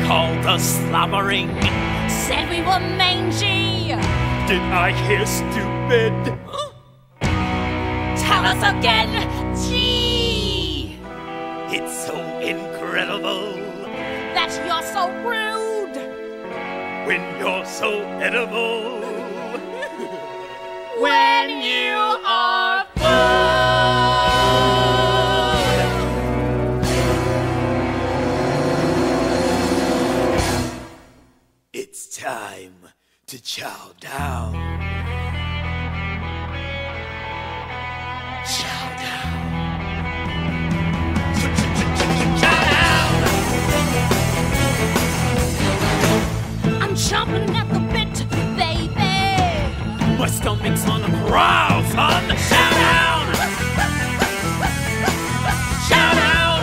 called us slobbering. Said we were mangy. Did I hear stupid? Tell us again, gee. It's so incredible That you're so rude. when you're so edible. When you are It's time to chow down. Chow down. Chow down. I'm chomping at the bit, baby. My stomach's on the prowl, son. Chow down. Chow down.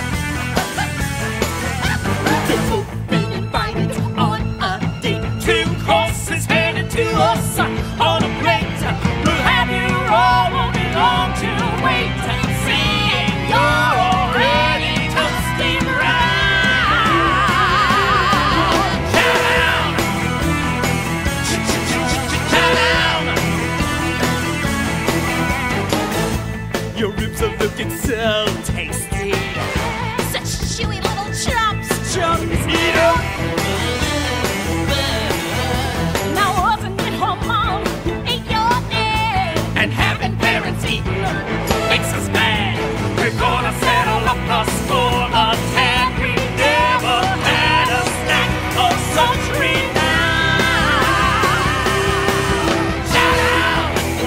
You've been invited on a date. 2 courses handed to us on a plate. We'll have you all, won't be long to wait. Seeing you're already toasting round. Chow down. Chow down. Your ribs are looking so tasty. Such chewy little chops. Chunks, eat 'em. Now wasn't it her mom who ate your egg? And having parents eat makes us mad. We're gonna settle up the score a tad. We never had a snack of such renown. Chow down.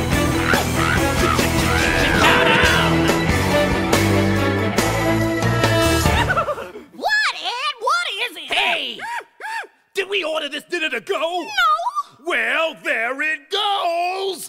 Chow down. What, Ed? What is it? Hey! Did we order this dinner to go? No. Well, there it goes!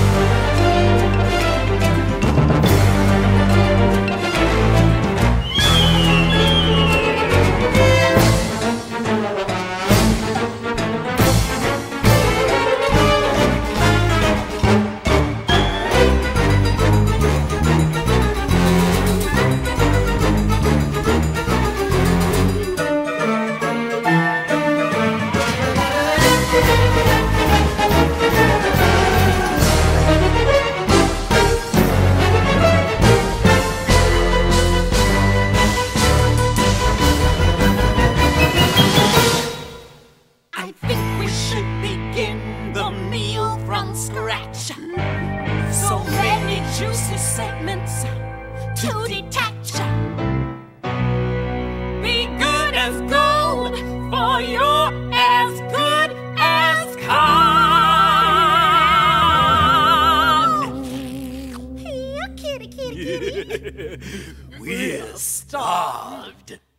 I think we should begin the meal from scratch. So many juicy segments to detach. Be good as gold, for you're as good as cod. Here, kitty, kitty, kitty. We're starved.